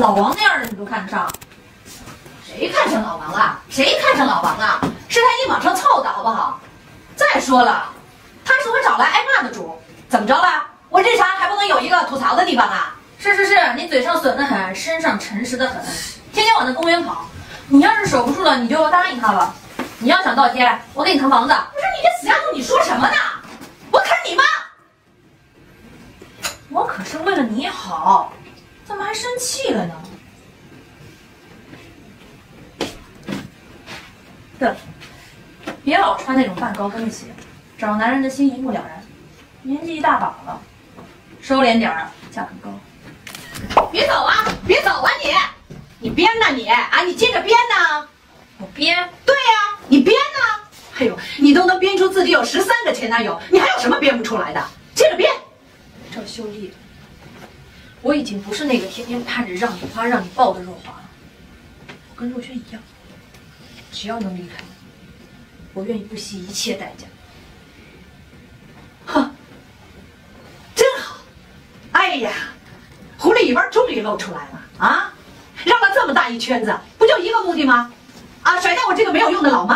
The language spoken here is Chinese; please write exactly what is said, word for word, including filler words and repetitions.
老王那样的你都看得上？谁看上老王了？谁看上老王了？是他一往上凑的好不好？再说了，他是我找来挨骂的主，怎么着了？我日常还不能有一个吐槽的地方啊？是是是，你嘴上损得很，身上诚实的很，天天往那公园跑。你要是守不住了，你就答应他吧。你要想倒贴，我给你腾房子。不是你这死丫头，你说什么呢？我啃你妈！我可是为了你好，怎么还生气了呢？对了，别老穿那种半高跟的鞋，找男人的心一目了然。年纪一大把了，收敛点儿，价很高。别走啊！别走啊你！你编呢你啊！你接着编呢！我编？对呀、啊，你编呢！哎呦，你都能编出自己有十三个前男友，你还有什么编不出来的？接着编。赵秀丽，我已经不是那个天天盼着让你花让你抱的若华了，我跟若轩一样，只要能离开你，我愿意不惜一切代价。哼，真好！哎呀，狐狸尾巴终于露出来了啊！绕了这么大一圈子，不就一个目的吗？啊，甩掉我这个没有用的老妈。